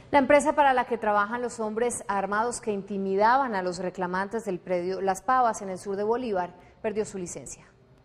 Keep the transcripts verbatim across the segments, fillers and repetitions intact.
La empresa para la que trabajan los hombres armados que intimidaban a los reclamantes del predio Las Pavas en el sur de Bolívar perdió su licencia.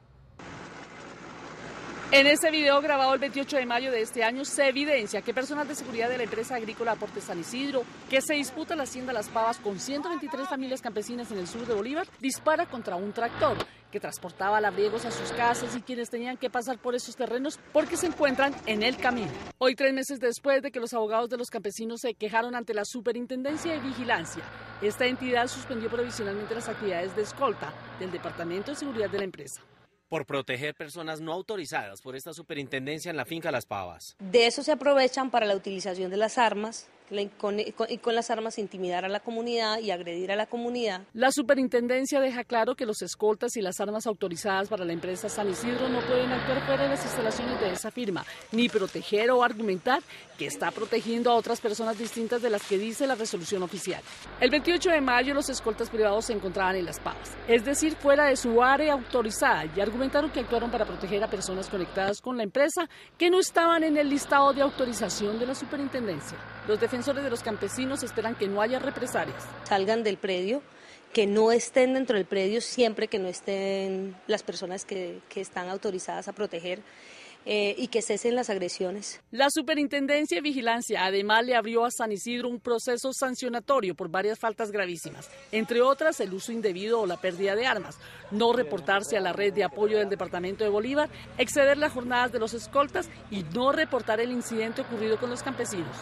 En este video grabado el veintiocho de mayo de este año se evidencia que personal de seguridad de la empresa agrícola Aportes San Isidro, que se disputa la hacienda Las Pavas con ciento veintitrés familias campesinas en el sur de Bolívar, dispara contra un tractor que transportaba labriegos a sus casas y quienes tenían que pasar por esos terrenos porque se encuentran en el camino. Hoy, tres meses después de que los abogados de los campesinos se quejaron ante la Superintendencia de Vigilancia, esta entidad suspendió provisionalmente las actividades de escolta del Departamento de Seguridad de la empresa. Por proteger personas no autorizadas por esta superintendencia en la finca Las Pavas. De eso se aprovechan para la utilización de las armas y con, con, con las armas intimidar a la comunidad y agredir a la comunidad. La superintendencia deja claro que los escoltas y las armas autorizadas para la empresa San Isidro no pueden actuar fuera de las instalaciones de esa firma, ni proteger o argumentar que está protegiendo a otras personas distintas de las que dice la resolución oficial. El veintiocho de mayo los escoltas privados se encontraban en Las Pavas, es decir, fuera de su área autorizada, y argumentaron que actuaron para proteger a personas conectadas con la empresa que no estaban en el listado de autorización de la superintendencia. Los defensores de los campesinos esperan que no haya represalias. Salgan del predio, que no estén dentro del predio siempre que no estén las personas que, que están autorizadas a proteger. Eh, y que cesen las agresiones. La Superintendencia de Vigilancia además le abrió a San Isidro un proceso sancionatorio por varias faltas gravísimas, entre otras el uso indebido o la pérdida de armas, no reportarse a la red de apoyo del Departamento de Bolívar, exceder las jornadas de los escoltas y no reportar el incidente ocurrido con los campesinos.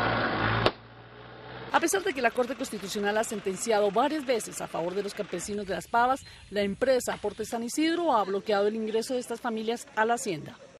A pesar de que la Corte Constitucional ha sentenciado varias veces a favor de los campesinos de Las Pavas, la empresa Aportes San Isidro ha bloqueado el ingreso de estas familias a la hacienda.